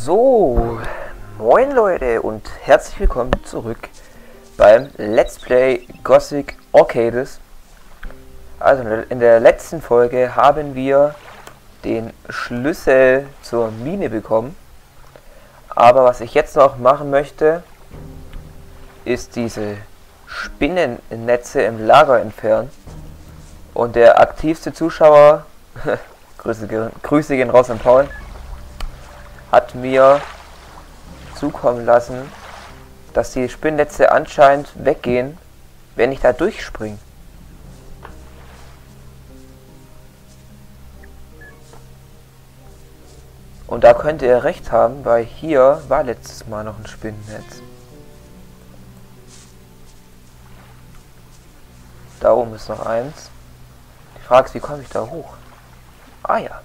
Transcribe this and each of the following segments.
So, moin Leute und herzlich willkommen zurück beim Let's Play Gothic Arcades. Also in der letzten Folge haben wir den Schlüssel zur Mine bekommen. Aber was ich jetzt noch machen möchte, ist diese Spinnennetze im Lager entfernen. Und der aktivste Zuschauer, Grüße gehen raus an Paul, hat mir zukommen lassen, dass die Spinnnetze anscheinend weggehen, wenn ich da durchspringe. Und da könnte er recht haben, weil hier war letztes Mal noch ein Spinnennetz. Da oben ist noch eins. Die Frage ist, wie komme ich da hoch? Ah ja.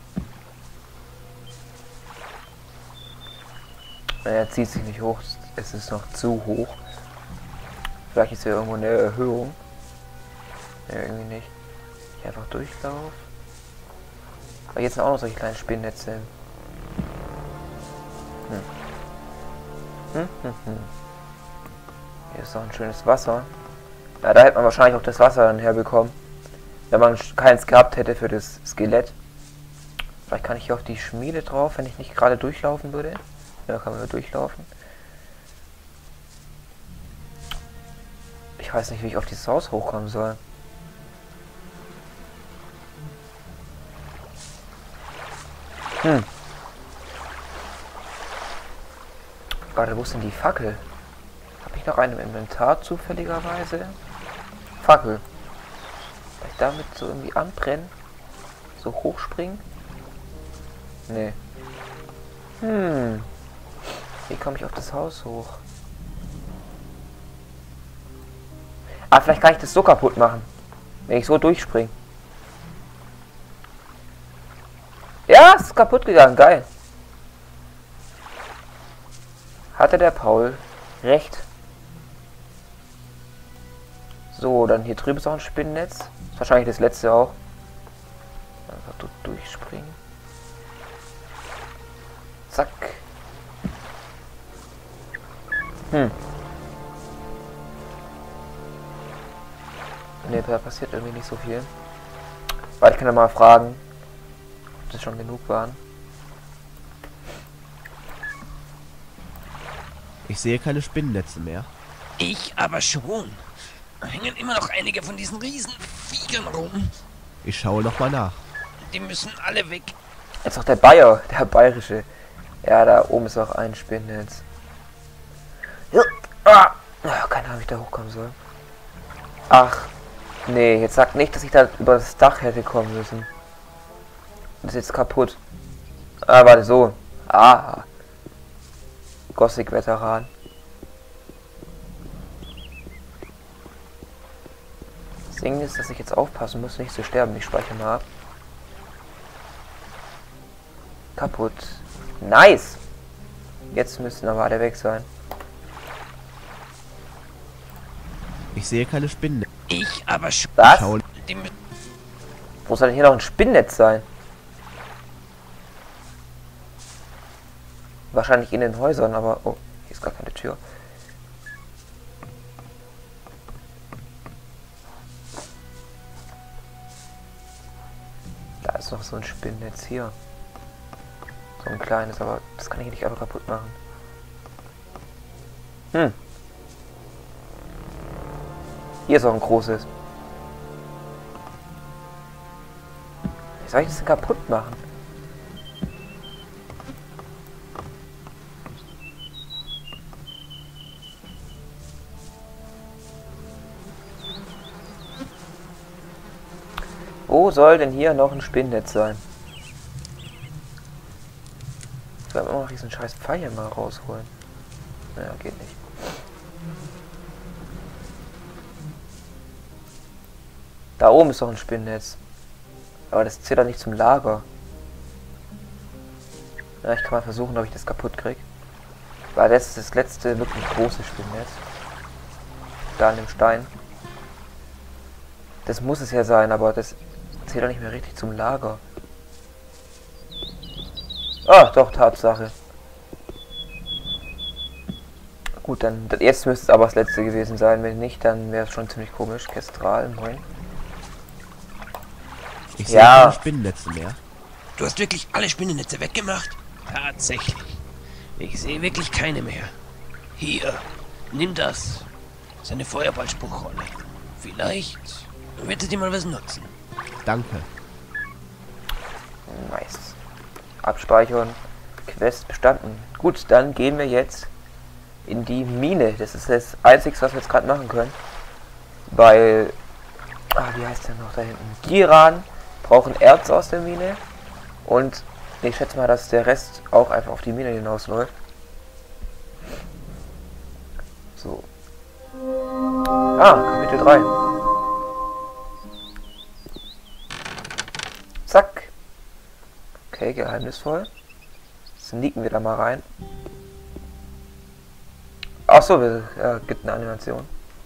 Er zieht sich nicht hoch, es ist noch zu hoch. Vielleicht ist hier irgendwo eine Erhöhung. Ne, irgendwie nicht. Ich einfach durchlaufe. Aber jetzt sind auch noch solche kleinen Spinnnetze. Hier ist noch ein schönes Wasser. Ja, da hätte man wahrscheinlich auch das Wasser dann herbekommen, wenn man keins gehabt hätte für das Skelett. Vielleicht kann ich hier auf die Schmiede drauf, wenn ich nicht gerade durchlaufen würde. Ja, kann man durchlaufen. Ich weiß nicht, wie ich auf dieses Haus hochkommen soll. Warte, wo ist denn die Fackel? Habe ich noch eine im Inventar zufälligerweise? Fackel. Vielleicht damit so irgendwie anbrennen? So hochspringen? Nee. Wie komme ich auf das Haus hoch? Ah, vielleicht kann ich das so kaputt machen, wenn ich so durchspringe. Ja, es ist kaputt gegangen, geil. Hatte der Paul recht. So, dann hier drüben ist auch ein Spinnennetz. Ist wahrscheinlich das letzte auch. Einfach durchspringen. Zack. Ne, da passiert irgendwie nicht so viel. Warte, ich kann ja mal fragen, ob das schon genug waren. Ich sehe keine Spinnennetze mehr. Ich aber schon. Da hängen immer noch einige von diesen Riesenviechern rum. Ich schaue noch mal nach. Die müssen alle weg. Jetzt noch der Bayer, der bayerische. Ja, da oben ist auch ein Spinnennetz. Ja. Ah. Keine Ahnung, wie ich da hochkommen soll. Ach, nee, jetzt sagt nicht, dass ich da über das Dach hätte kommen müssen. Das ist jetzt kaputt. Ah, warte, so. Ah. Gothic-Veteran. Das Ding ist, dass ich jetzt aufpassen muss, nicht zu sterben. Ich speichere mal ab. Kaputt. Nice! Jetzt müssten aber alle weg sein. Ich sehe keine Spinnennetze. Ich aber schon. Was? Die Wo soll denn hier noch ein Spinnnetz sein? Wahrscheinlich in den Häusern, aber... Oh, hier ist gar keine Tür. Da ist noch so ein Spinnnetz hier. So ein kleines, aber das kann ich nicht einfach kaputt machen. Hier ist auch ein großes. Wie soll ich das denn kaputt machen? Wo soll denn hier noch ein Spinnnetz sein? Ich will immer noch diesen scheiß Pfeil mal rausholen. Naja, geht nicht. Da oben ist doch ein Spinnennetz. Aber das zählt doch nicht zum Lager. Ja, ich kann mal versuchen, ob ich das kaputt kriege. Weil das ist das letzte wirklich große Spinnennetz. Da an dem Stein. Das muss es ja sein, aber das zählt doch nicht mehr richtig zum Lager. Ah, doch, Tatsache. Gut, dann jetzt müsste es aber das letzte gewesen sein. Wenn nicht, dann wäre es schon ziemlich komisch. Kestral, moin. Ich sehe Ja. keine Spinnennetze mehr. Du hast wirklich alle Spinnennetze weggemacht? Tatsächlich. Ich sehe wirklich keine mehr. Hier, nimm das. Das ist eine Feuerballspruchrolle. Vielleicht wird es dir mal was nutzen. Danke. Nice. Abspeichern. Quest bestanden. Gut, dann gehen wir jetzt in die Mine. Das ist das Einzige, was wir jetzt gerade machen können. Weil... wie heißt der noch da hinten? Giran brauchen Erz aus der Mine. Und ich schätze mal, dass der Rest auch einfach auf die Mine hinausläuft. So. Kapitel 3. Zack. Okay, geheimnisvoll. Sneaken wir da mal rein. Achso, gibt eine Animation.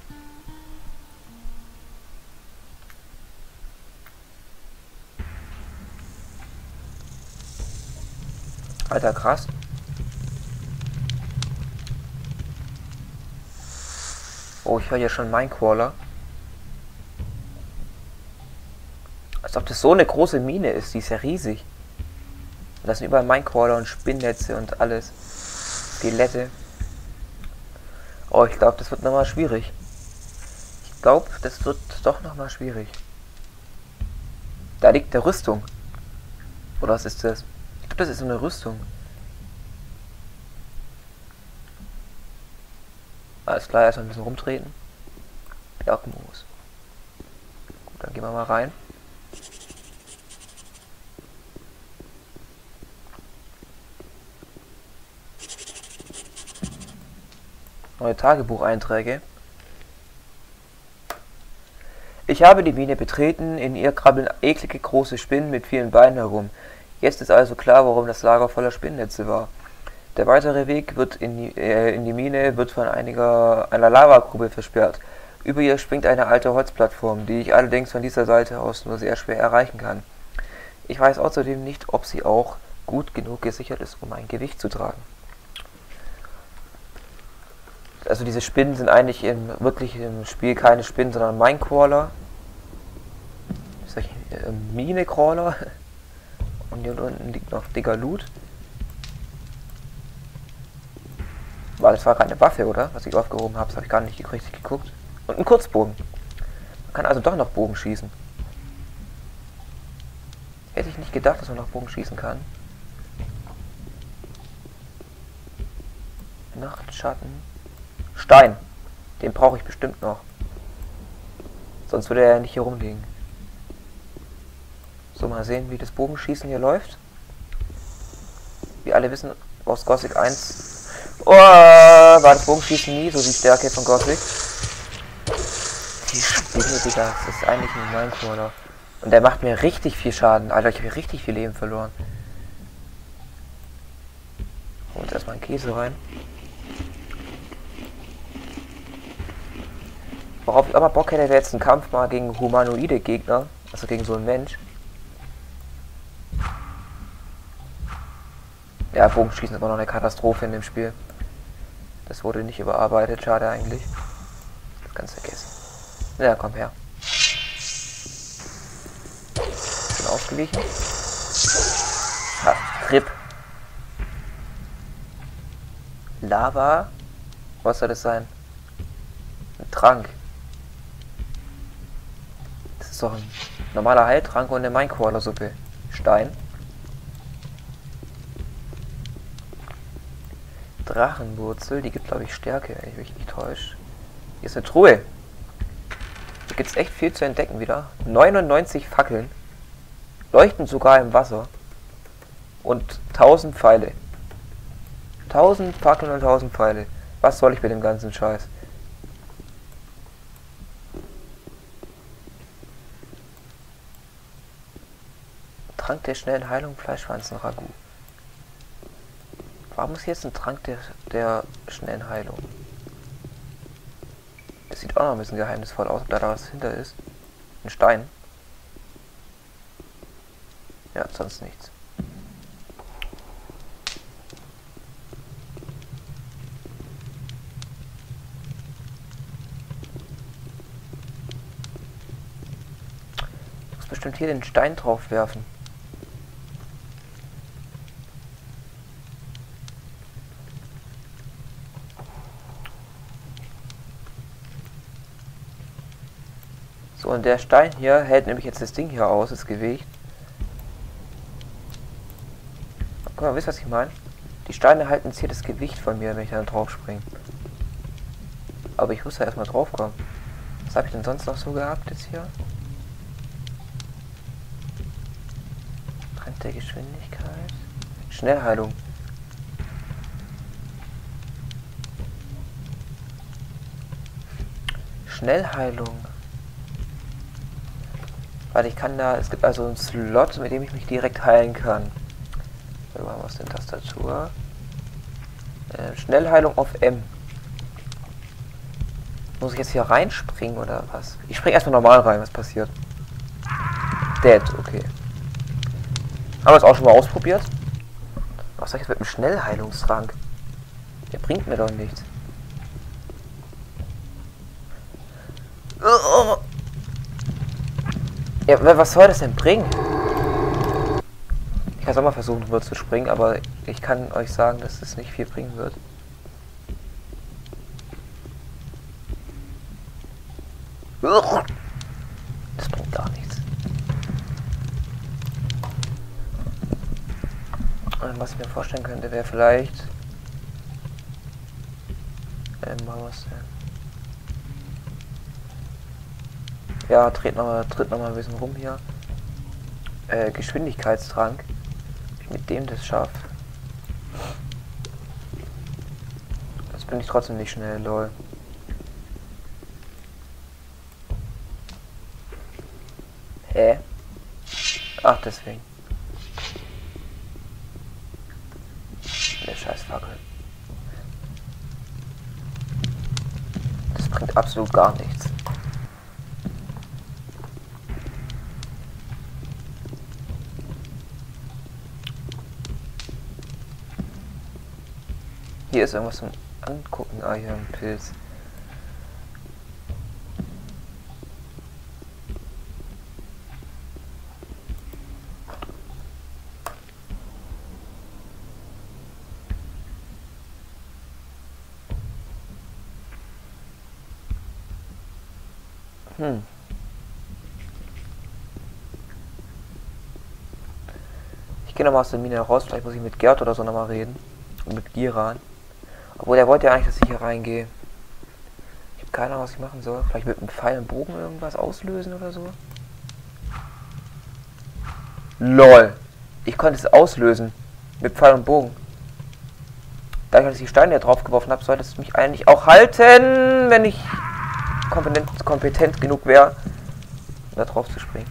Alter, krass. Oh, ich höre hier schon Minecrawler. Als ob das so eine große Mine ist, die ist ja riesig. Und das sind überall Minecrawler und Spinnnetze und alles. Skelette. Oh, ich glaube, das wird nochmal schwierig. Ich glaube, das wird doch nochmal schwierig. Da liegt eine Rüstung. Oder was ist das? Ich glaube, das ist so eine Rüstung. Alles klar, erstmal ein bisschen rumtreten. Bergmoos. Gut, dann gehen wir mal rein. Neue Tagebucheinträge. Ich habe die Mine betreten, in ihr krabbeln eklige große Spinnen mit vielen Beinen herum. Jetzt ist also klar, warum das Lager voller Spinnnetze war. Der weitere Weg wird in die Mine wird von einer Lavagrube versperrt. Über ihr springt eine alte Holzplattform, die ich allerdings von dieser Seite aus nur sehr schwer erreichen kann. Ich weiß außerdem nicht, ob sie auch gut genug gesichert ist, um ein Gewicht zu tragen. Also diese Spinnen sind eigentlich wirklich im Spiel keine Spinnen, sondern Minecrawler. Minecrawler. Und hier unten liegt noch dicker Loot. Das war gerade eine Waffe, oder? Was ich aufgehoben habe, das habe ich gar nicht richtig geguckt. Und ein Kurzbogen. Man kann also doch noch Bogen schießen. Hätte ich nicht gedacht, dass man noch Bogen schießen kann. Nachtschatten. Stein. Den brauche ich bestimmt noch. Sonst würde er ja nicht hier rumliegen. So, mal sehen, wie das Bogenschießen hier läuft. Wie alle wissen, aus Gothic 1... Oh, war das Bogenschießen nie so die Stärke von Gothic. Die Spinne, Digga, das ist eigentlich ein Minecrawler. Und der macht mir richtig viel Schaden. Alter, ich habe hier richtig viel Leben verloren. Holt erstmal einen Käse rein. Worauf ich aber Bock hätte, wäre jetzt ein Kampf mal gegen humanoide Gegner. Also gegen so einen Mensch. Ja, Bogenschießen ist immer noch eine Katastrophe in dem Spiel. Das wurde nicht überarbeitet, schade eigentlich. Das kannst du vergessen. Ja, komm her. Bin ausgewichen. Trip. Lava. Was soll das sein? Ein Trank. Das ist doch ein normaler Heiltrank und eine Minecrawler-Suppe. Stein. Drachenwurzel, die gibt glaube ich Stärke, wenn ich mich nicht täusche. Hier ist eine Truhe. Hier gibt es echt viel zu entdecken wieder. 99 Fackeln. Leuchten sogar im Wasser. Und 1000 Pfeile. 1000 Fackeln und 1000 Pfeile. Was soll ich mit dem ganzen Scheiß? Trank der schnellen Heilung, Fleischpflanzen-Ragout. Warum ist jetzt ein Trank der schnellen Heilung? Das sieht auch noch ein bisschen geheimnisvoll aus, ob da was hinter ist. Ein Stein. Ja, sonst nichts. bestimmt hier den Stein drauf werfen. So, und der Stein hier hält nämlich jetzt das Ding hier aus, das Gewicht. Guck mal, wisst ihr, was ich meine? Die Steine halten jetzt hier das Gewicht von mir, wenn ich dann drauf springe. Aber ich muss da erstmal drauf kommen. Was habe ich denn sonst noch so gehabt jetzt hier? Trend der Geschwindigkeit. Schnellheilung. Schnellheilung. Weil ich kann da, es gibt also einen Slot, mit dem ich mich direkt heilen kann. So, machen wir es in Tastatur. Schnellheilung auf M. Muss ich jetzt hier reinspringen oder was? Ich springe erstmal normal rein, was passiert? Dead, okay. Haben wir es auch schon mal ausprobiert? Was soll ich jetzt mit dem Schnellheilungstrank? Der bringt mir doch nichts. Ja, was soll das denn bringen? Ich kann es auch mal versuchen, rüber zu springen, aber ich kann euch sagen, dass es nicht viel bringen wird. Das bringt gar nichts. Und was ich mir vorstellen könnte, wäre vielleicht... machen wir es denn? Ja, tritt noch mal ein bisschen rum hier. Geschwindigkeitstrank. Wenn ich mit dem das schaffe. Das bin ich trotzdem nicht schnell, lol. Hä? Ach, deswegen. Der Scheißfackel. Das bringt absolut gar nichts. Hier ist irgendwas zum Angucken. Ah, hier ein Pilz. Ich gehe nochmal aus der Mine raus. Vielleicht muss ich mit Gerd oder so nochmal reden. Und mit Giran. Obwohl, der wollte ja eigentlich, dass ich hier reingehe. Ich habe keine Ahnung, was ich machen soll. Vielleicht mit einem Pfeil und Bogen irgendwas auslösen oder so. LOL. Ich konnte es auslösen. Mit Pfeil und Bogen. Dadurch, dass ich die Steine hier drauf geworfen habe, sollte es mich eigentlich auch halten, wenn ich kompetent genug wäre, da drauf zu springen.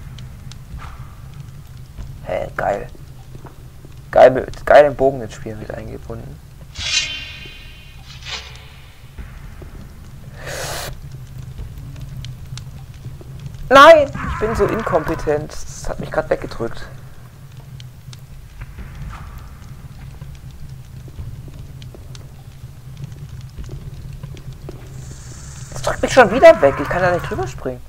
Hä, geil. Geil im Bogen ins Spiel mit eingebunden. Nein, ich bin so inkompetent. Das hat mich gerade weggedrückt. Das drückt mich schon wieder weg. Ich kann da nicht drüber springen.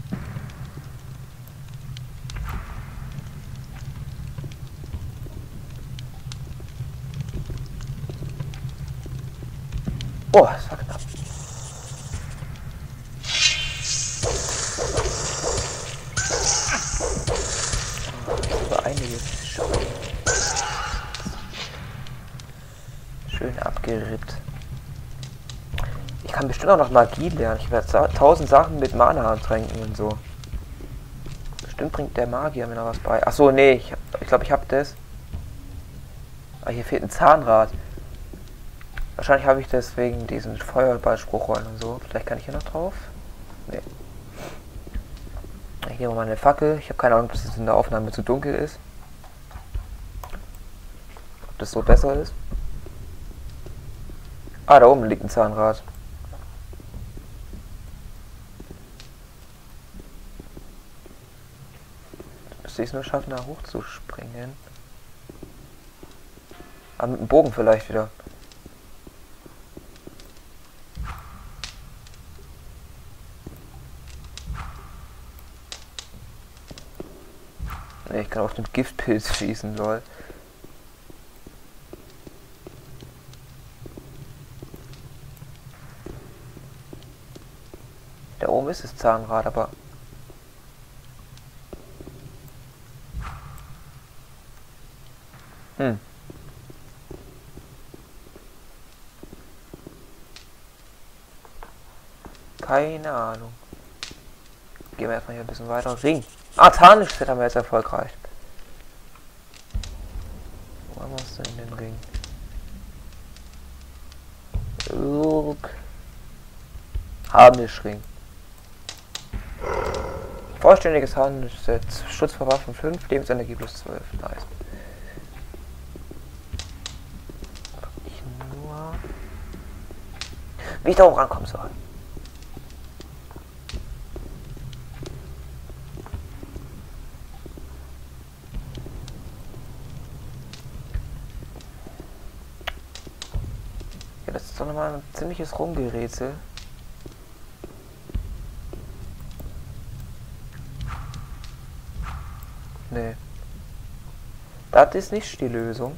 Oh, das war knapp. Das war einiges. Schön abgerippt. Ich kann bestimmt auch noch Magie lernen. Ich werde 1000 Sachen mit Mana tränken und so. Bestimmt bringt der Magier mir noch was bei. Achso, nee, ich glaube, ich habe das. Ah, hier fehlt ein Zahnrad. Wahrscheinlich habe ich deswegen diesen Feuerballspruchrollen und so. Vielleicht kann ich hier noch drauf. Nee. Ich nehme mal eine Fackel. Ich habe keine Ahnung, ob das in der Aufnahme zu dunkel ist. Ob das so besser ist. Ah, da oben liegt ein Zahnrad. Müsste ich es nur schaffen, da hochzuspringen. Ah, mit dem Bogen vielleicht wieder. Ich kann auf den Giftpilz schießen, lol. Da oben ist das Zahnrad, aber... Keine Ahnung. Gehen wir erstmal hier ein bisschen weiter. Ring. Ah, Tarnisch-Set haben wir jetzt erfolgreich. Wo haben wir es denn in den Ring? Harnischring. Vollständiges Harnisch-Set. Schutz vor Waffen 5, Lebensenergie plus 12. Nice. Nicht nur... Wie ich da hoch rankommen soll. Ja, das ist doch nochmal ein ziemliches Rumgerätsel. Nee. Das ist nicht die Lösung.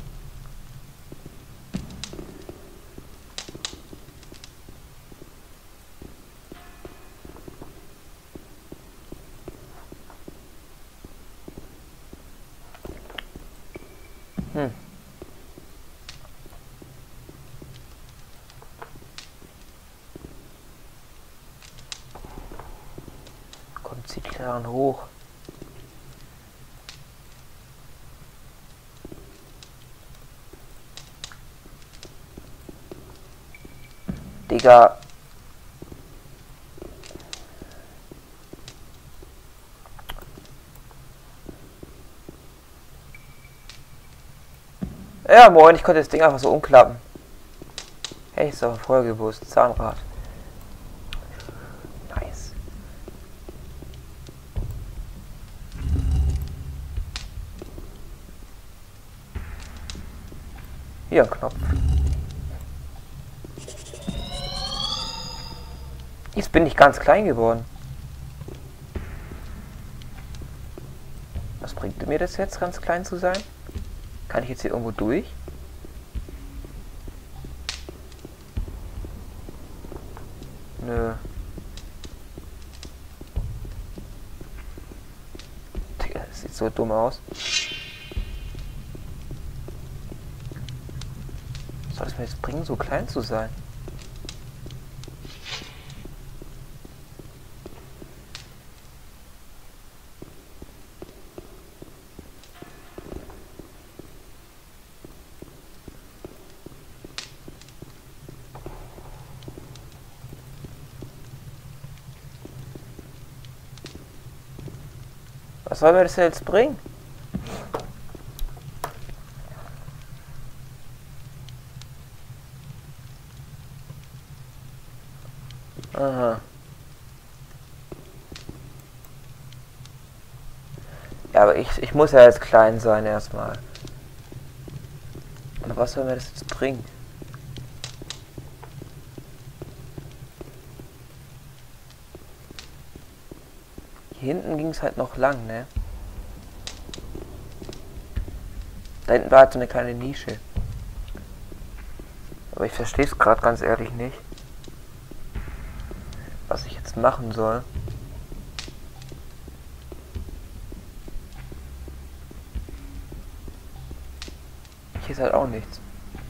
Kommt, zieht daran hoch. Digga. Ja, moin, ich konnte das Ding einfach so umklappen. Hey, ist doch vorher gewusst. Zahnrad. Nice. Hier ein Knopf. Jetzt bin ich ganz klein geworden. Was bringt mir das jetzt, ganz klein zu sein? Kann ich jetzt hier irgendwo durch? Nö. Digga, das sieht so dumm aus. Was soll es mir jetzt bringen, so klein zu sein? Was soll mir das jetzt bringen? Aha. Ja, aber ich muss ja jetzt klein sein erstmal. Aber was soll mir das jetzt bringen? Hier hinten ging es halt noch lang, ne? Da hinten war halt so eine kleine Nische. Aber ich verstehe es gerade ganz ehrlich nicht, was ich jetzt machen soll. Hier ist halt auch nichts.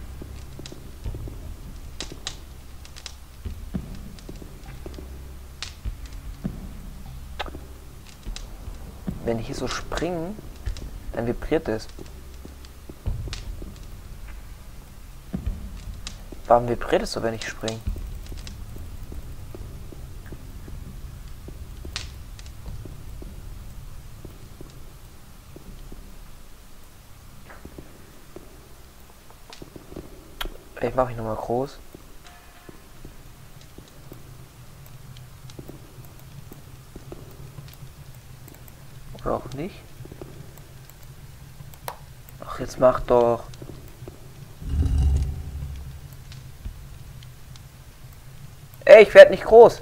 Wenn ich hier so springe, dann vibriert es. Warum vibriert es so, wenn ich springe? Ich mache ich nochmal groß. Oder auch nicht. Ach, jetzt mach doch. Ey, ich werde nicht groß.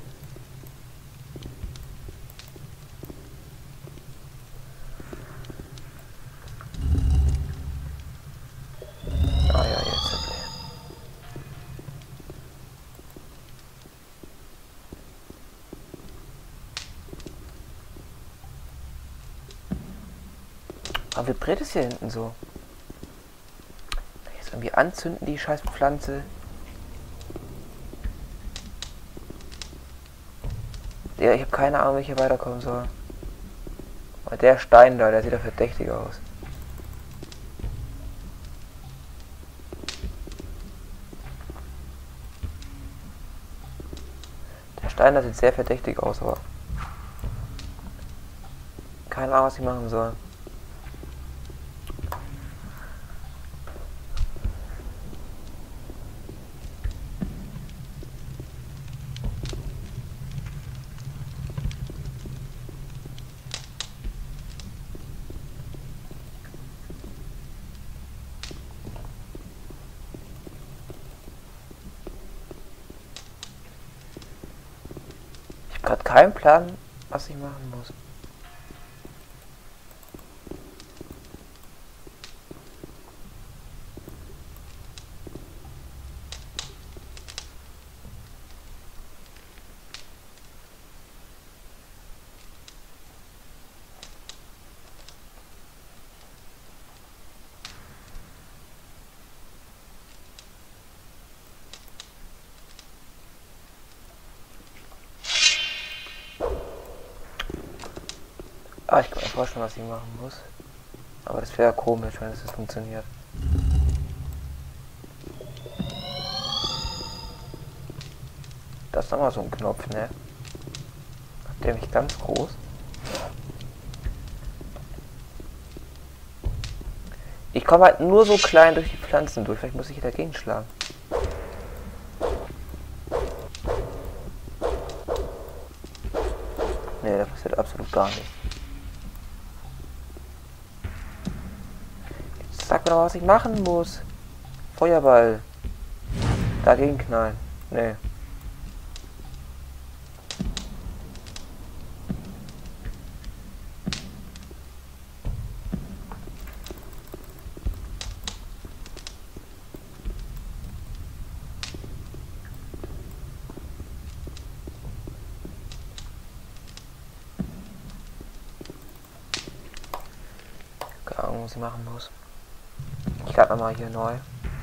Aber vibriert es hier hinten so? Kann ich jetzt irgendwie anzünden, die scheiß Pflanze? Ja, ich habe keine Ahnung, wie ich hier weiterkommen soll. Aber der Stein da, der sieht ja verdächtig aus. Der Stein da sieht sehr verdächtig aus, aber keine Ahnung, was ich machen soll. Ich habe gerade keinen Plan, was ich machen muss. Ah, ich kann mir vorstellen, was ich machen muss. Aber das wäre komisch, wenn es funktioniert. Das ist nochmal so ein Knopf, ne? Macht der mich ganz groß? Ich komme halt nur so klein durch die Pflanzen durch. Vielleicht muss ich dagegen schlagen. Ne, da passiert absolut gar nichts. Jetzt sag mir doch, was ich machen muss. Feuerball. Dagegen knallen. Ne. Keine Ahnung, was ich machen muss. Ich lade nochmal hier neu.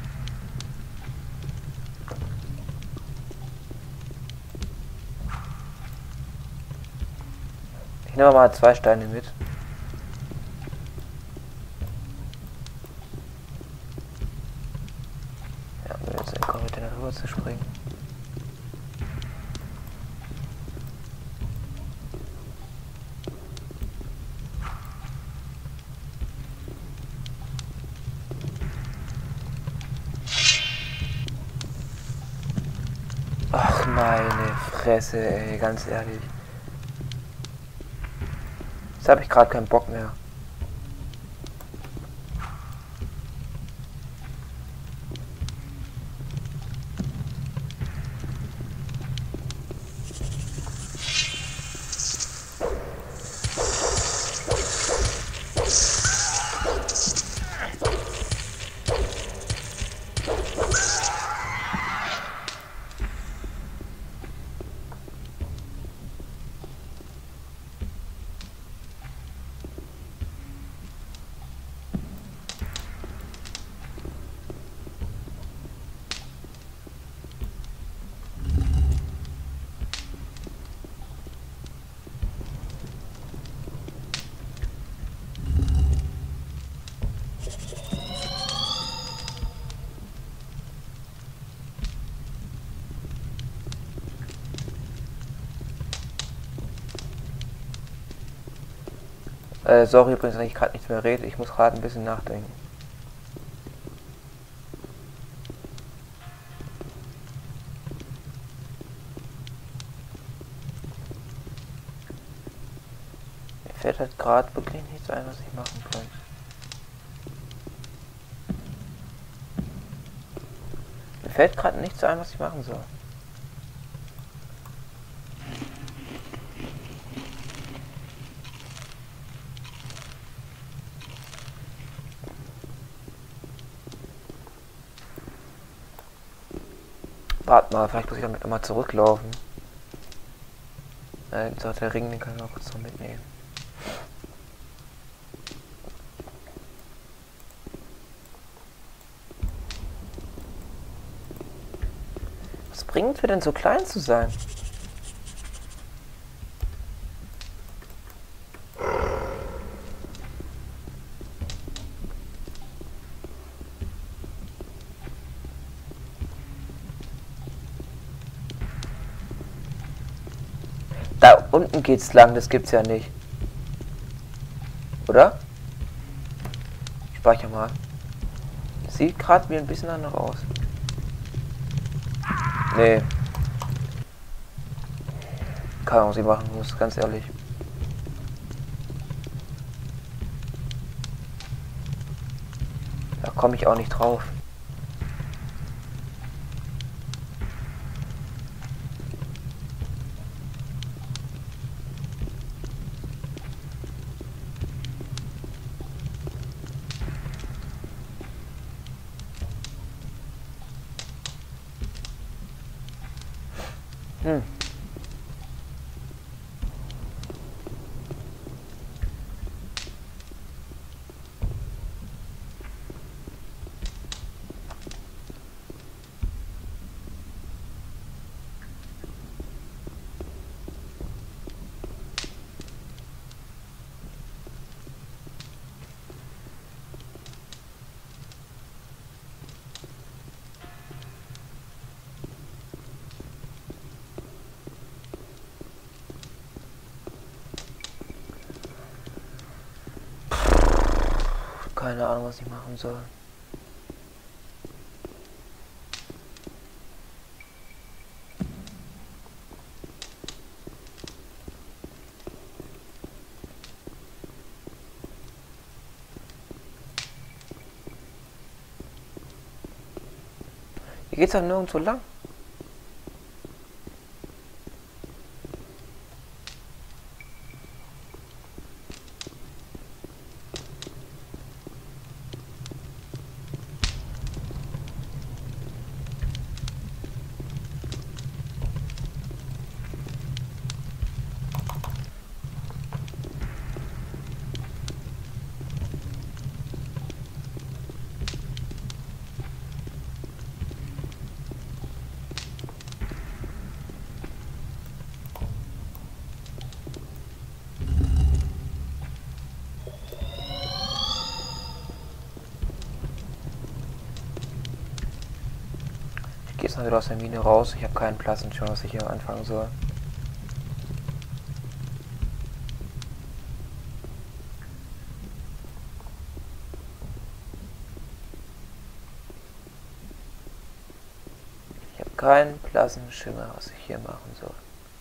Ich nehme mal 2 Steine mit. Ja, um jetzt in den Container rüber zu springen. Ach meine Fresse, ey, ganz ehrlich. Jetzt habe ich gerade keinen Bock mehr. Sorry übrigens, wenn ich gerade nichts mehr rede. Ich muss gerade ein bisschen nachdenken. Mir fällt halt gerade wirklich nichts ein, was ich machen kann. Mir fällt gerade nichts ein, was ich machen soll. Warte mal, vielleicht muss ich damit nochmal zurücklaufen. Der Ring, den kann ich auch kurz noch mitnehmen. bringt mir denn so klein zu sein? Da unten geht's lang, das gibt's ja nicht. Oder? Ich speichere mal. Sieht gerade wie ein bisschen anders aus. Nee. Keine Ahnung, was ich machen muss, ganz ehrlich. Da komme ich auch nicht drauf. Hm. Keine Ahnung, was ich machen soll. Hier geht's doch nirgendwo lang. Ich gehe jetzt mal wieder aus der Mine raus. Ich habe keinen Platz und schon, was ich hier anfangen soll. Ich habe keinen blassen Schimmer, was ich hier machen soll.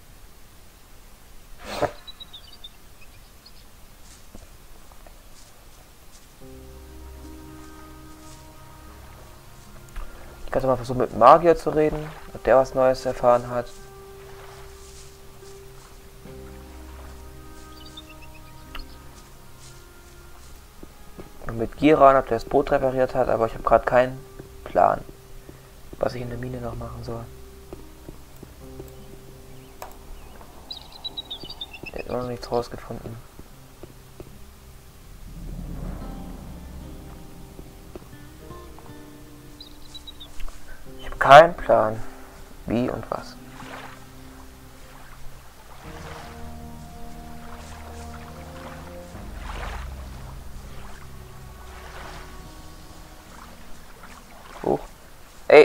Ich kann mal versuchen, mit dem Magier zu reden, ob der was Neues erfahren hat. Und mit Giran, ob der das Boot repariert hat, aber ich habe gerade keinen Plan, was ich in der Mine noch machen soll. Der hat immer noch nichts rausgefunden. Kein Plan, wie und was. Hoch. Ey.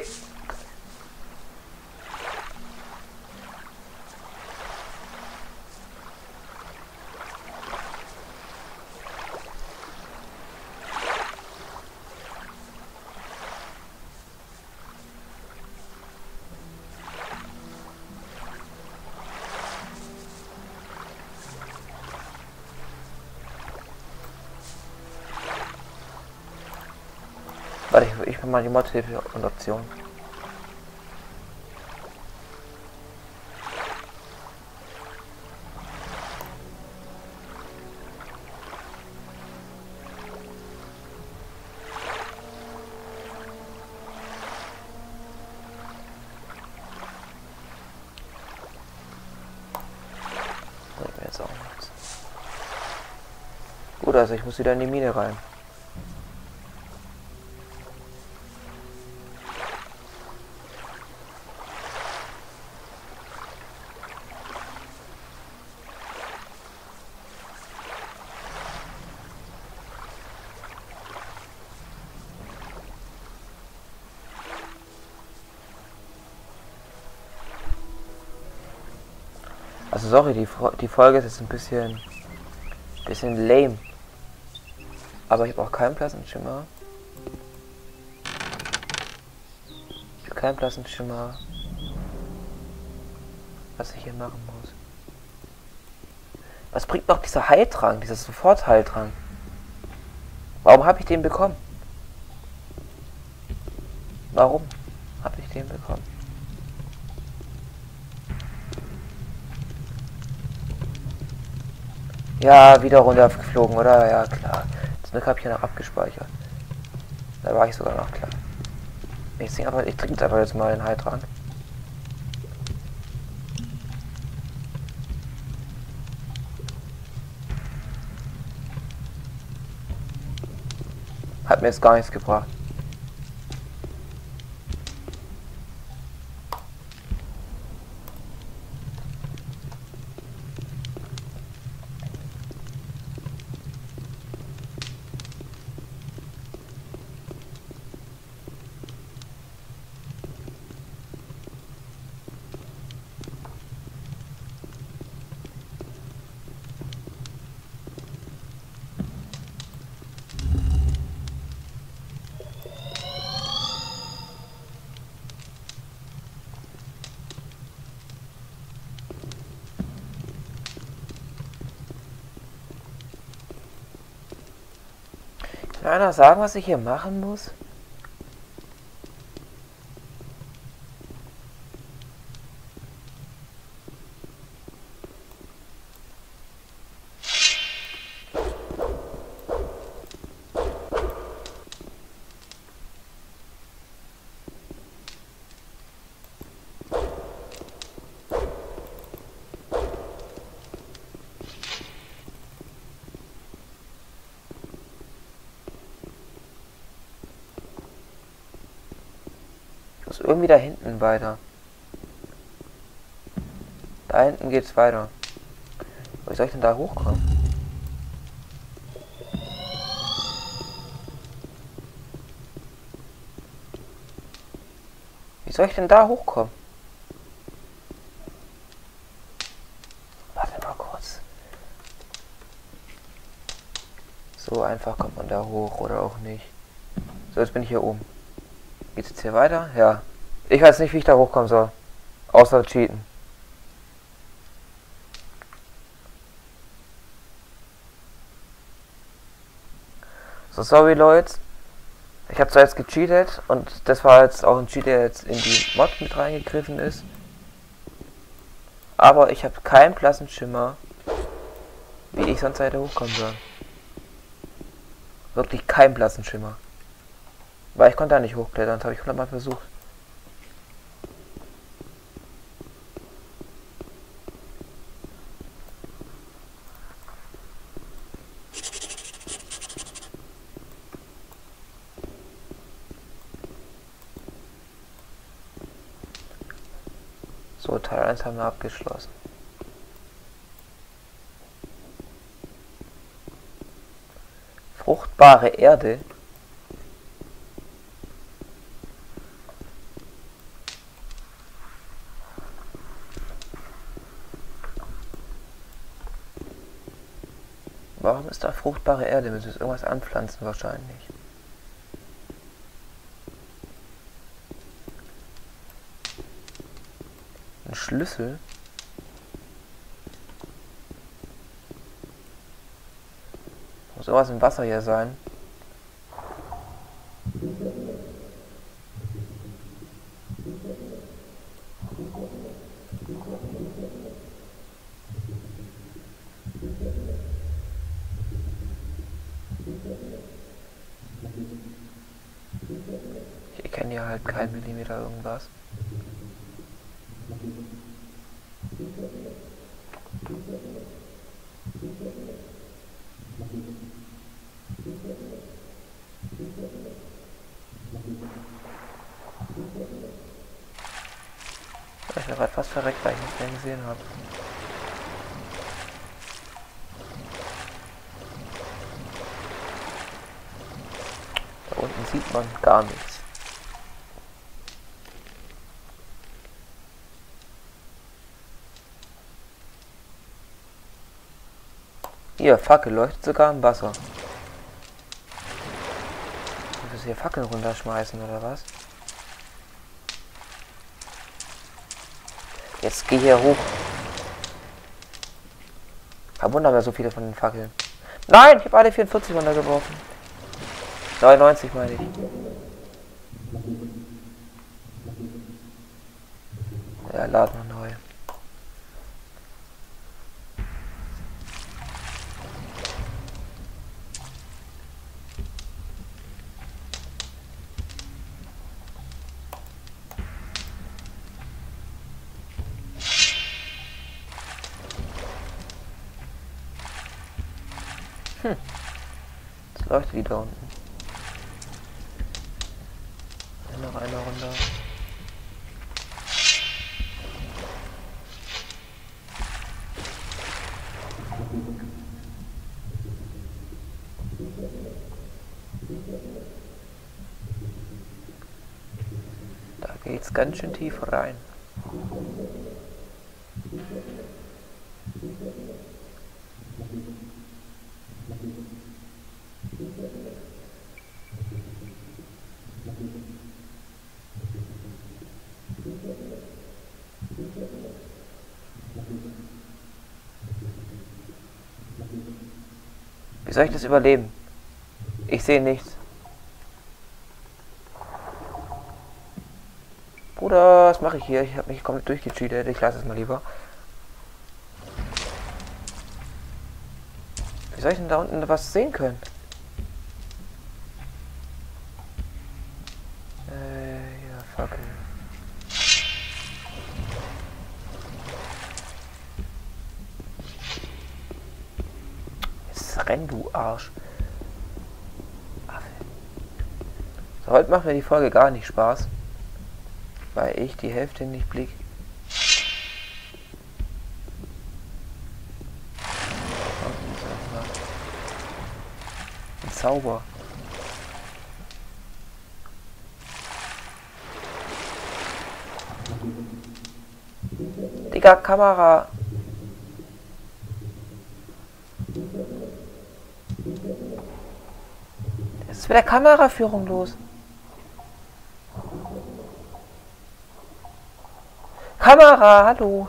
Warte, ich mache mal die Modhilfe und Option. Bringt mir jetzt auch nichts. Gut, also ich muss wieder in die Mine rein. Also sorry, die Folge ist jetzt ein bisschen lame. Aber ich habe auch keinen blassen Schimmer. Ich habe keinen blassen Schimmer, was ich hier machen muss. Was bringt noch dieser Heiltrank, dieser Sofort-Heiltrank? Warum habe ich den bekommen? Warum habe ich den bekommen? Ja, wieder runtergeflogen, oder? Ja, klar. Zum Glück habe ich ja noch abgespeichert. Da war ich sogar noch klar. Ich trinke jetzt aber jetzt mal den Heiltrank. Hat mir jetzt gar nichts gebracht. Kann einer sagen, was ich hier machen muss? Ich muss irgendwie da hinten weiter. Da hinten geht's weiter. Wie soll ich denn da hochkommen? Wie soll ich denn da hochkommen? Warte mal kurz. So einfach kommt man da hoch oder auch nicht. So, jetzt bin ich hier oben. Geht's jetzt hier weiter? Ja. Ich weiß nicht, wie ich da hochkommen soll. Außer cheaten. So, sorry Leute. Ich habe zwar jetzt gecheatet und das war jetzt auch ein Cheat, der jetzt in die Mod mit reingegriffen ist. Aber ich habe keinen blassen Schimmer, wie ich sonst hätte hochkommen soll. Wirklich keinen blassen Schimmer. Weil ich konnte da nicht hochklettern, das habe ich 100-mal versucht. So, Teil 1 haben wir abgeschlossen. Fruchtbare Erde. Warum ist da fruchtbare Erde? Müssen wir irgendwas anpflanzen wahrscheinlich. Ein Schlüssel. Muss sowas im Wasser hier sein. Ich erkenne hier halt keinen Millimeter irgendwas. Ich bin gerade fast verreckt, weil ich nicht mehr gesehen habe. Da unten sieht man gar nichts. Hier, Fackel leuchtet sogar im Wasser. Ich muss hier Fackeln runterschmeißen, oder was? Jetzt geh hier hoch. Verwundern so viele von den Fackeln. Nein, ich habe alle 44 runtergeworfen. 99 meine ich. Ja, lad mal neu. Jetzt leuchtet die da unten. Noch eine runter. Da geht's ganz schön tief rein. Wie soll ich das überleben? Ich sehe nichts. Bruder, was mache ich hier? Ich habe mich komplett durchgecheatet. Ich lasse es mal lieber. Wie soll ich denn da unten was sehen können? Ja, fuck. Jetzt renn, du Arsch. So, heute macht mir die Folge gar nicht Spaß. Weil ich die Hälfte nicht blick. Ein Zauber. Digga, Kamera. Es ist mit der Kameraführung los. Kamera, hallo.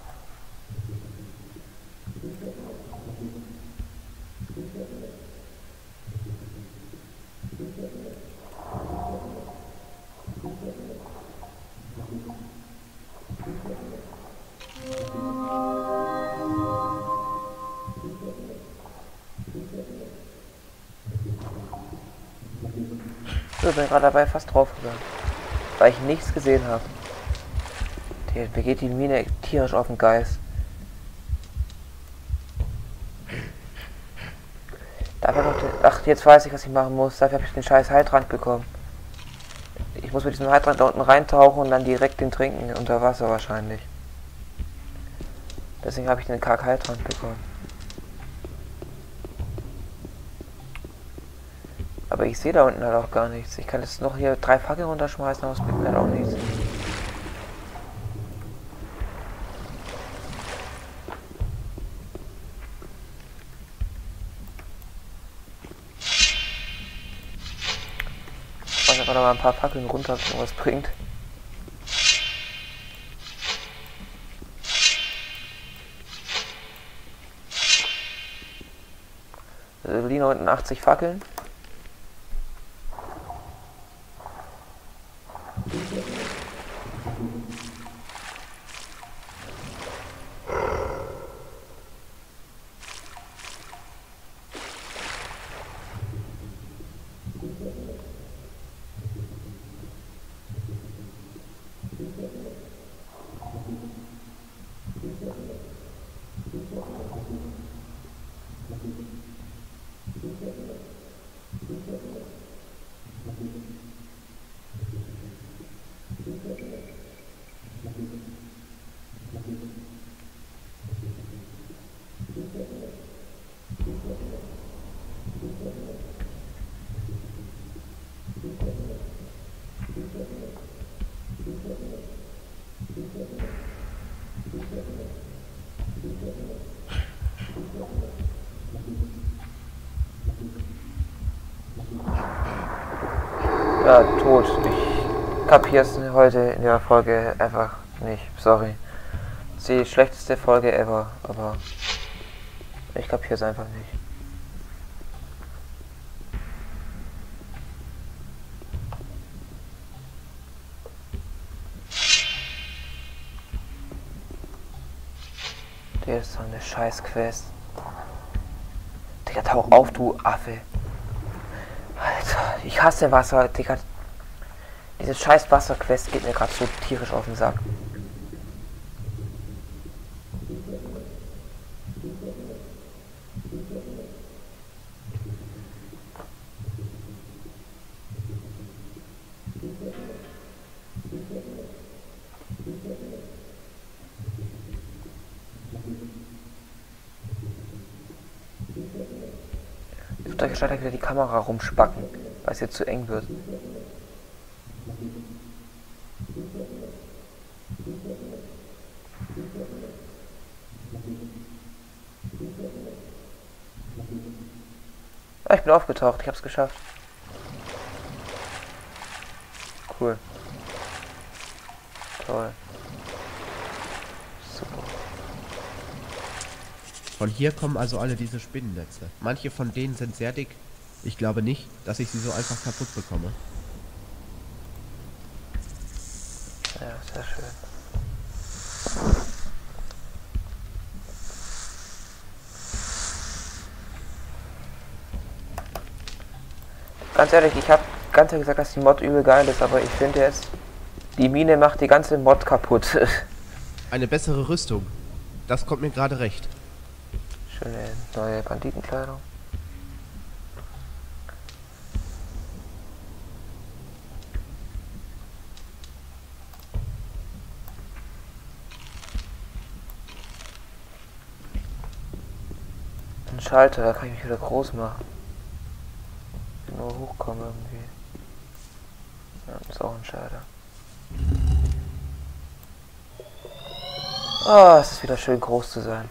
So, bin gerade dabei fast drauf gegangen, weil ich nichts gesehen habe. Mir geht die Mine tierisch auf den Geist. Dafür noch den, ach, jetzt weiß ich, was ich machen muss. Dafür habe ich den scheiß Heiltrank bekommen. Ich muss mit diesem Heiltrank da unten reintauchen und dann direkt den trinken, unter Wasser wahrscheinlich. Deswegen habe ich den Kack-Heiltrank bekommen. Aber ich sehe da unten halt auch gar nichts. Ich kann jetzt noch hier 3 Fackeln runterschmeißen, aber es bringt mir halt auch nichts. Ich mache einfach noch mal ein paar Fackeln runter, ob es noch was bringt. Also liegen unten 80 Fackeln. Ja, tot. Ich kapier's heute in der Folge einfach nicht. Sorry. Das ist die schlechteste Folge ever, aber ich kapier's einfach nicht. Der ist so eine Scheiß-Quest. Digga, tauch auf, du Affe. Alter, ich hasse Wasser, Digga. Diese scheiß Wasser-Quest geht mir gerade so tierisch auf den Sack. Jetzt wird gleich wieder die Kamera rumspacken, weil es jetzt zu eng wird. Ah, ich bin aufgetaucht, ich hab's geschafft. Cool. Toll. Super. Von hier kommen also alle diese Spinnennetze. Manche von denen sind sehr dick. Ich glaube nicht, dass ich sie so einfach kaputt bekomme. Ja, sehr schön. Ganz ehrlich, ich habe ganz ehrlich gesagt, dass die Mod übel geil ist, aber ich finde jetzt, die Mine macht die ganze Mod kaputt. Eine bessere Rüstung. Das kommt mir gerade recht. Schöne neue Banditenkleidung. Ein Schalter, da kann ich mich wieder groß machen. Nur hochkommen irgendwie. Ja, ist auch ein Schalter. Oh, es ist wieder schön groß zu sein.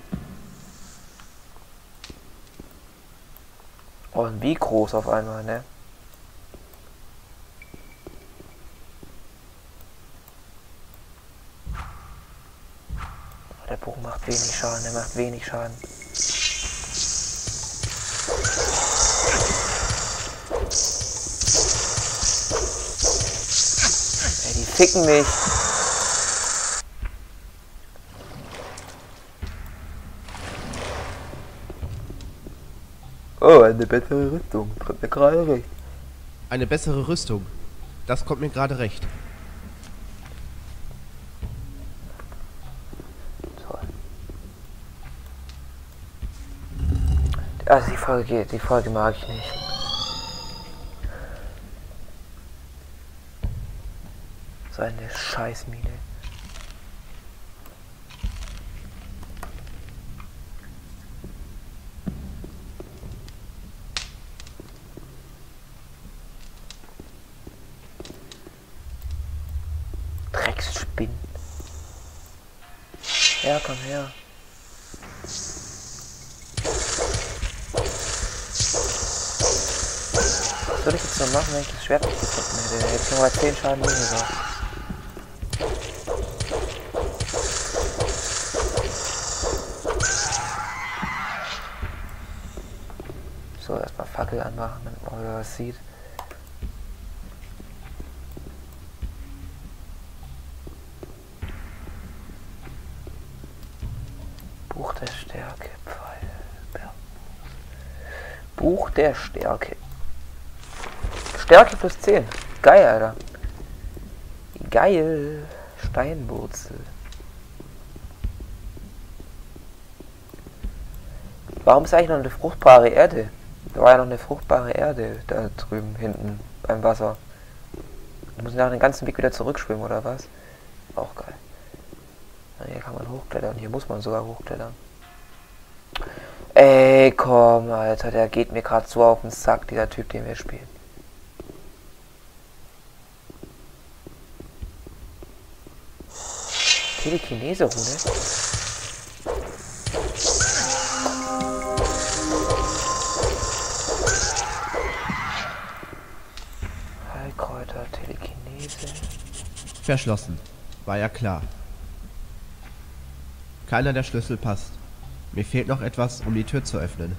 Oh, und wie groß auf einmal, ne? Der Bogen macht wenig Schaden, der macht wenig Schaden. Ey, die ficken mich. Oh, eine bessere Rüstung. Kommt mir gerade recht. Eine bessere Rüstung. Das kommt mir gerade recht. Toll. Also die Folge mag ich nicht. So eine Scheißmine. Drecksspinnen. Ja, komm her. Was würde ich jetzt noch machen, wenn ich das Schwert nicht gefunden hätte? Dann hätte ich nochmal 10 Schaden weniger. So, erstmal Fackel anmachen, damit man wieder was sieht. Buch der Stärke, Pfeil. Buch der Stärke. Stärke plus 10. Geil, Alter. Geil. Steinwurzel. Warum ist eigentlich noch eine fruchtbare Erde? Da war ja noch eine fruchtbare Erde da drüben hinten beim Wasser. Da muss ich nach den ganzen Weg wieder zurückschwimmen, oder was? Auch geil. Hier kann man hochklettern. Hier muss man sogar hochklettern. Ey, komm, Alter. Der geht mir gerade so auf den Sack, dieser Typ, den wir spielen. Telekinese-Rune? Heilkräuter. Verschlossen. War ja klar. Keiner der Schlüssel passt. Mir fehlt noch etwas, um die Tür zu öffnen.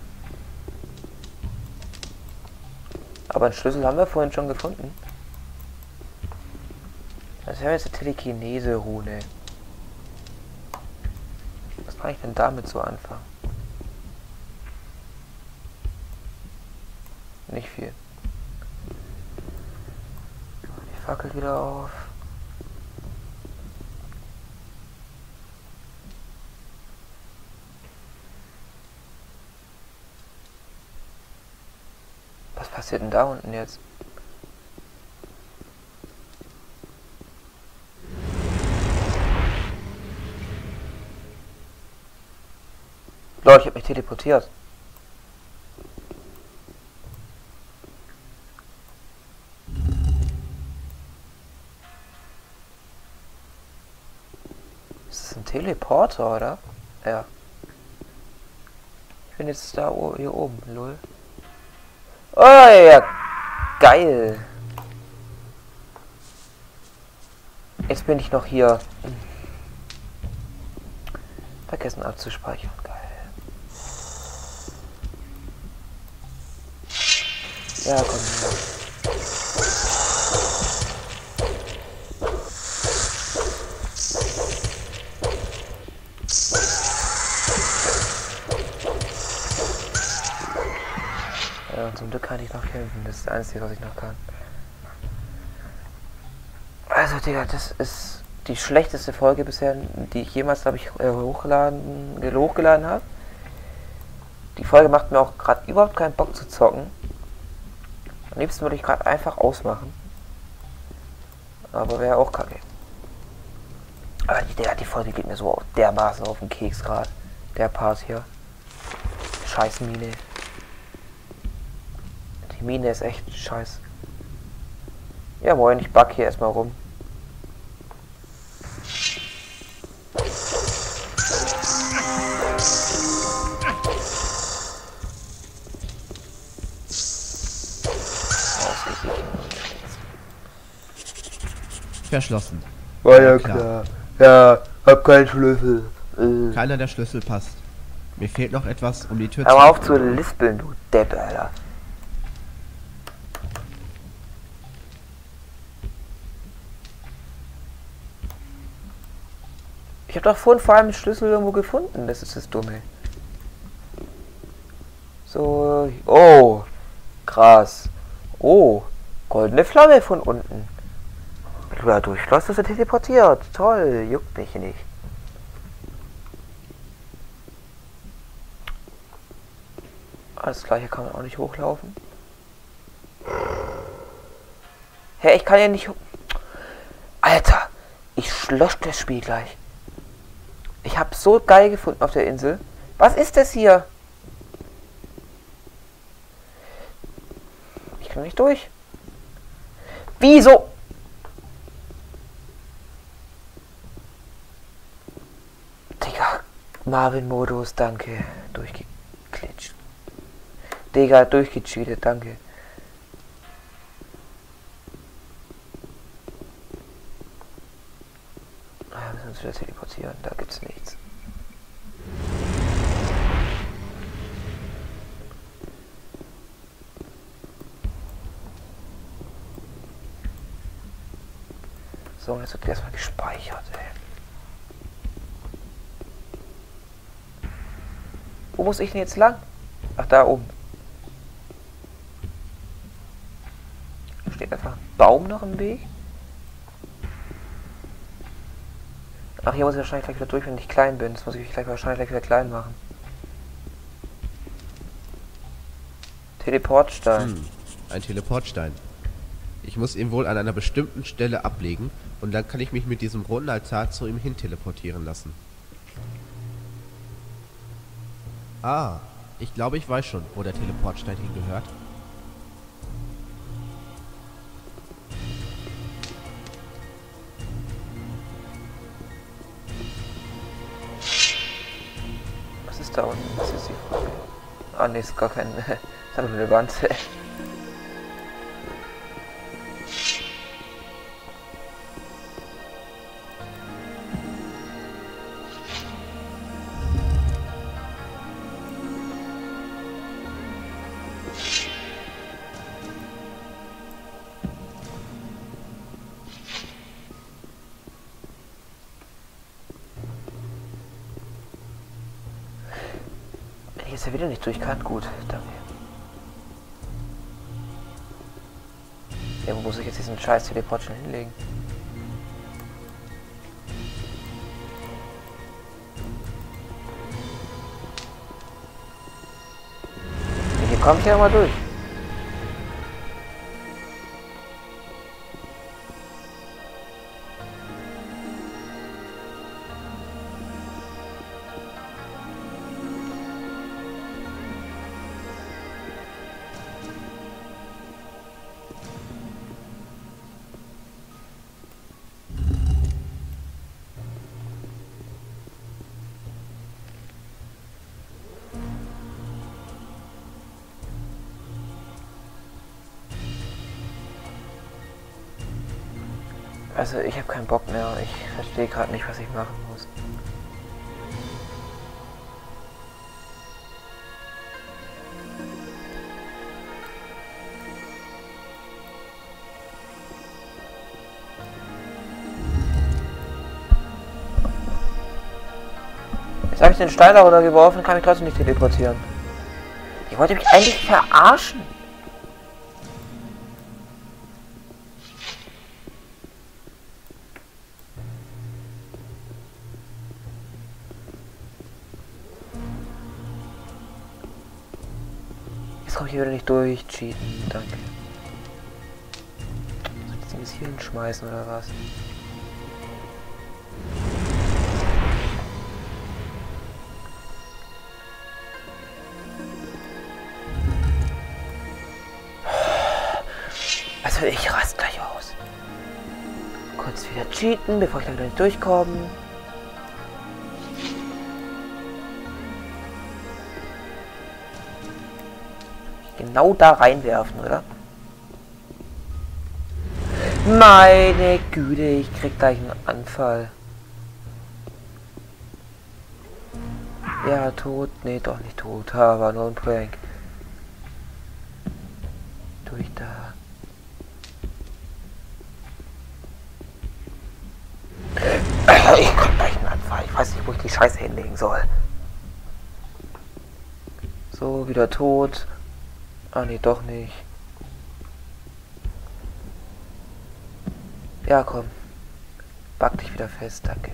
Aber einen Schlüssel haben wir vorhin schon gefunden. Das wäre jetzt eine Telekinese-Rune. Was kann ich denn damit so anfangen? Nicht viel. Die Fackel wieder auf. Was passiert denn da unten jetzt? Leute, ich habe mich teleportiert. Ist das ein Teleporter, oder? Ja. Ich bin jetzt da hier oben, lol. Oh ja, geil. Jetzt bin ich noch hier. Vergessen abzuspeichern, geil. Ja, komm her. Ja, zum Glück kann ich noch kämpfen. Das ist das Einzige, was ich noch kann. Also, Digga, das ist die schlechteste Folge bisher, die ich jemals, glaube ich, hochgeladen habe. Die Folge macht mir auch gerade überhaupt keinen Bock zu zocken. Am liebsten würde ich gerade einfach ausmachen. Aber wäre auch kacke. Aber die Folge geht mir so dermaßen auf den Keks gerade. Der Part hier. Scheiß Mine. Die Mine ist echt scheiße. Ja moin, ich back hier erstmal rum. Verschlossen. War ja klar. Ja, hab keinen Schlüssel. Keiner der Schlüssel passt. Mir fehlt noch etwas, um die Tür Hör zu mal auf zu öffnen. lispeln, du Depp, Alter. Ich hab doch vorhin vor allem den Schlüssel irgendwo gefunden. Das ist das Dumme. So. Oh. Krass. Oh. Goldene Flamme von unten. Ja, durchschloss ist er teleportiert. Toll. Juckt mich nicht. Alles klar, hier kann man auch nicht hochlaufen. Hä, ich kann ja nicht... Alter, ich schloss das Spiel gleich. Ich hab's so geil gefunden auf der Insel. Was ist das hier? Ich kann nicht durch. Wieso? Digga, Marvin-Modus, danke. Durchgeklitscht. Digga, durchgecheatet, danke. Wir müssen uns wieder teleportieren, da gibt's nichts. So, jetzt wird erstmal gespeichert, ey. Wo muss ich denn jetzt lang? Ach, da oben. Da steht einfach ein Baum noch im Weg. Ach, hier muss ich wahrscheinlich gleich wieder durch, wenn ich klein bin. Das muss ich wahrscheinlich gleich wieder klein machen. Teleportstein. Ein Teleportstein. Ich muss ihn wohl an einer bestimmten Stelle ablegen und dann kann ich mich mit diesem runden Altar zu ihm hin teleportieren lassen. Ah, ich glaube, ich weiß schon, wo der Teleportstein hingehört. Was ist da unten? Was ist die Frage? Ah, ne, ist gar kein... Das ist einfach nur eine Wand. er wieder nicht durch kann? Gut, danke. Ja, wo muss ich jetzt diesen scheiß Teleport schon hinlegen? Hier komme ich ja mal durch. Also ich habe keinen Bock mehr. Ich verstehe gerade nicht, was ich machen muss. Jetzt habe ich den Stein da runtergeworfen und kann mich trotzdem nicht teleportieren. Ich wollte mich eigentlich verarschen. Jetzt komme ich hier wieder nicht durch. Cheaten, danke. Soll ich das Ding jetzt hier hinschmeißen oder was? Also ich raste gleich aus. Kurz wieder cheaten, bevor ich da wieder nicht durchkomme. Genau da reinwerfen, oder? Meine Güte, ich krieg gleich einen Anfall. Ja, tot. Nee, doch nicht tot. Aber nur ein Prank. Durch da. Ich krieg gleich einen Anfall. Ich weiß nicht, wo ich die Scheiße hinlegen soll. So, wieder tot. Ah, nee, doch nicht. Ja, komm. Back dich wieder fest, danke.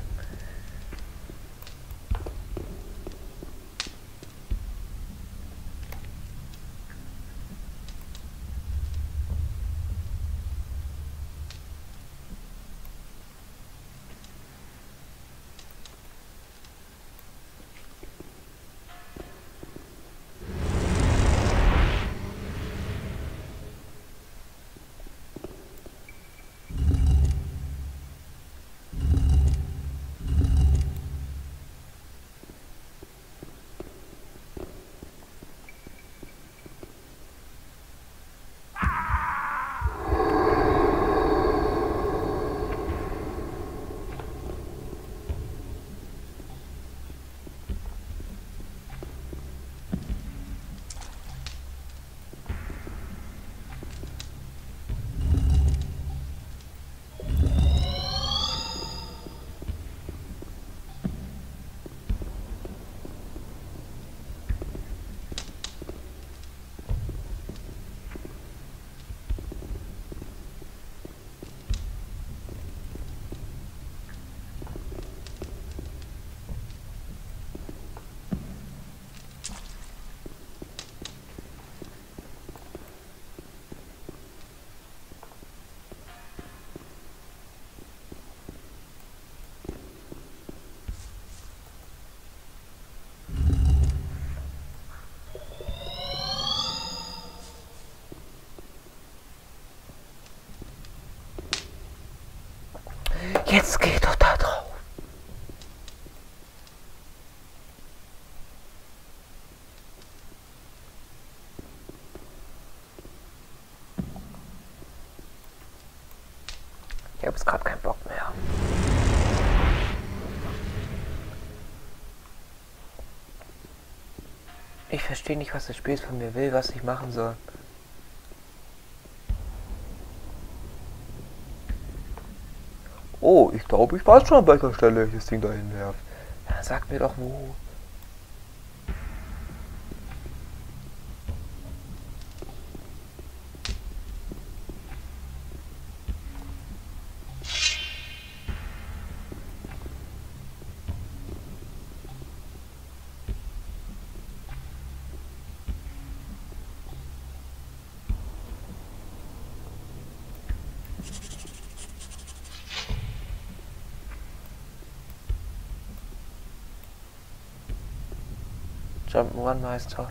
Jetzt geh doch da drauf. Ich habe jetzt gerade keinen Bock mehr. Ich verstehe nicht, was das Spiel von mir will, was ich machen soll. Oh, ich glaube, ich weiß schon, an welcher Stelle ich das Ding dahin werfe. Ja, sag mir doch wo. Jump'n'Run Meister.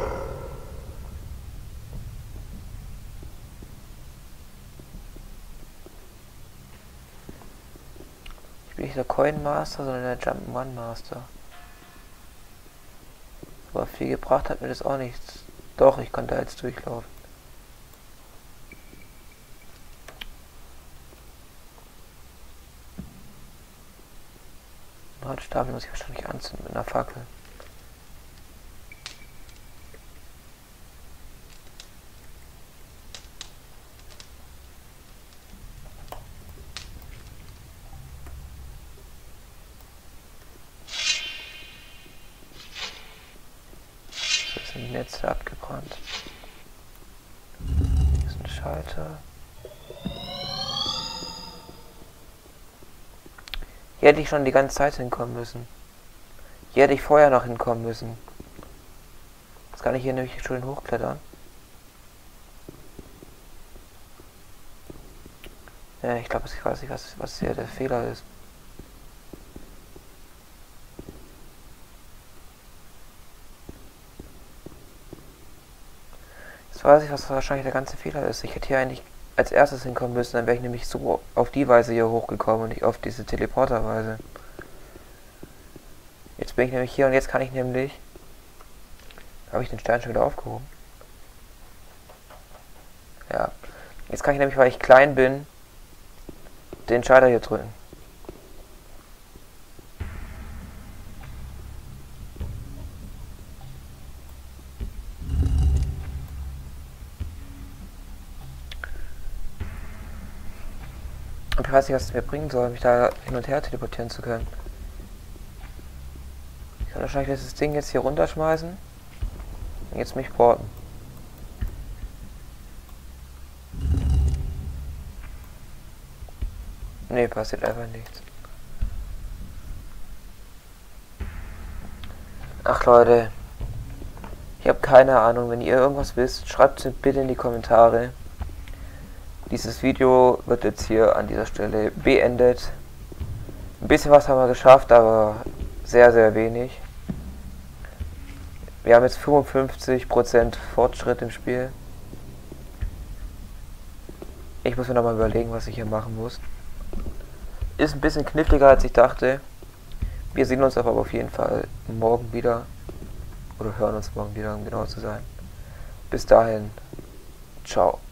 Ich bin nicht der Coin Master, sondern der Jump'n'Run Master. Aber viel gebracht hat mir das auch nichts. Doch, ich konnte jetzt durchlaufen. Brandstabel muss ich wahrscheinlich anzünden mit einer Fackel. So sind die Netze abgebrannt. Hier ist ein Schalter. Hier hätte ich schon die ganze Zeit hinkommen müssen. Hier hätte ich vorher noch hinkommen müssen. Jetzt kann ich hier nämlich schön hochklettern. Ja, ich glaube, ich weiß nicht, was hier der Fehler ist. Jetzt weiß ich, was wahrscheinlich der ganze Fehler ist. Ich hätte hier eigentlich als erstes hinkommen müssen, dann wäre ich nämlich so auf die Weise hier hochgekommen und nicht auf diese Teleporterweise. Jetzt bin ich nämlich hier und jetzt kann ich nämlich... Habe ich den Stein schon wieder aufgehoben? Ja. Jetzt kann ich nämlich, weil ich klein bin, den Schalter hier drücken. Und ich weiß nicht, was es mir bringen soll, mich da hin und her teleportieren zu können. Ich kann wahrscheinlich das Ding jetzt hier runterschmeißen und jetzt mich porten. Nee, passiert einfach nichts. Ach Leute, ich habe keine Ahnung. Wenn ihr irgendwas wisst, schreibt es bitte in die Kommentare. Dieses Video wird jetzt hier an dieser Stelle beendet. Ein bisschen was haben wir geschafft, aber sehr, sehr wenig. Wir haben jetzt 55% Fortschritt im Spiel. Ich muss mir nochmal überlegen, was ich hier machen muss. Ist ein bisschen kniffliger, als ich dachte. Wir sehen uns aber auf jeden Fall morgen wieder. Oder hören uns morgen wieder, um genau zu sein. Bis dahin. Ciao.